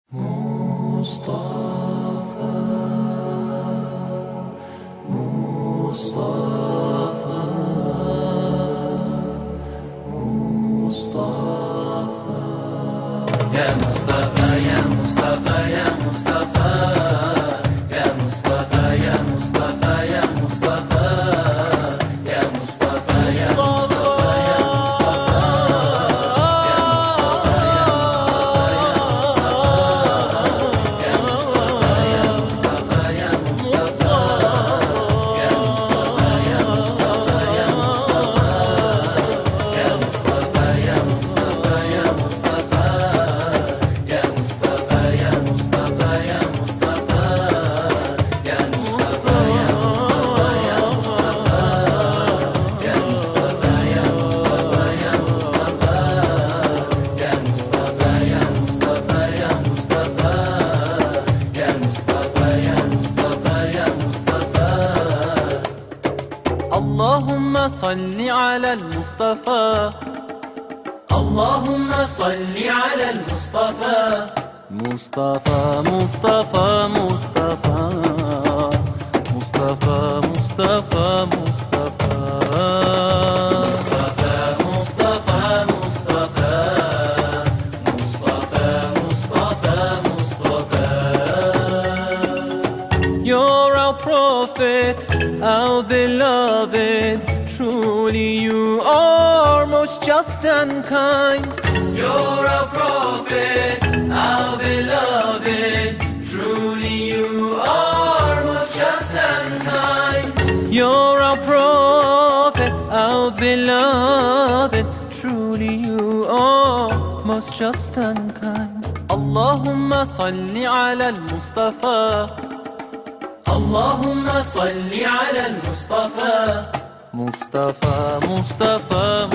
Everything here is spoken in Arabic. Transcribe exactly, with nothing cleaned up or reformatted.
مصطفى مصطفى مصطفى يا مصطفى يا مصطفى يا مصطفى يا مصطفى يا مصطفى يا مصطفى يا مصطفى يا اللهم صل على المصطفى اللهم صل على المصطفى مصطفى مصطفى مصطفى مصطفى مصطفى مصطفى مصطفى مصطفى مصطفى مصطفى مصطفى You're our prophet, our beloved. Truly you are most just and kind. You're our prophet, our beloved. Truly you are most just and kind. You're our prophet, our beloved. Truly you are most just and kind. Allahumma salli ala al-Mustafa. اللهم صل على المصطفى مصطفى مصطفى